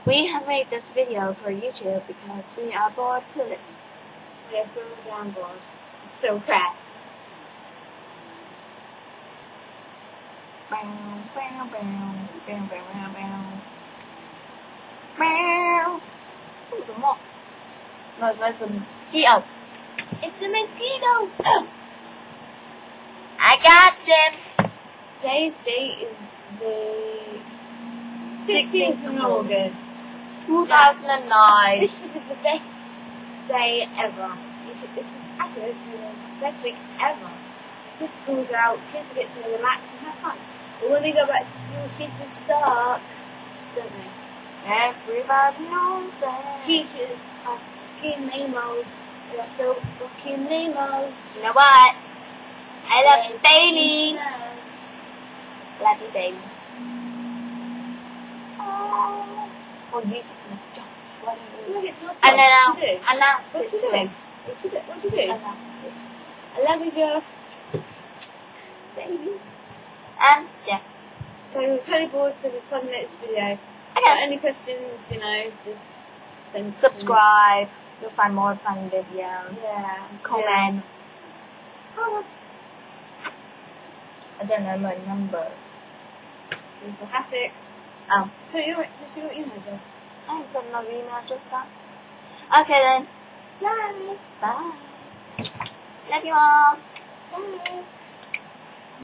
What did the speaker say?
We have made this video for YouTube because we are bored to it. We are so damn bored. So crap. Ooh, some more. No, there's a mosquito. It's a mosquito. I got him. Today's date is the 16th of August. 2009. This is the best day ever. This is accurate. Best week ever. Kids school's out. Kids get to relax and have fun. But when they go back to school, kids are stuck, don't they? Everybody knows that. Teachers are fucking lame-os. They're so fucking lame-os. You know what? I love you, baby. Love you, baby. Oh, you and then announce it to him. What you do? I love you, girl. Baby. And yeah. So we're totally bored for this 5 minutes video. Okay. Any questions, just send subscribe. You'll find more fun videos. Yeah. Comment. Yeah. Oh. I don't know my number. It's a Hasek. Oh. So your email address? I ain't got no email address down. Okay then. Bye. Bye. Love you all. Bye.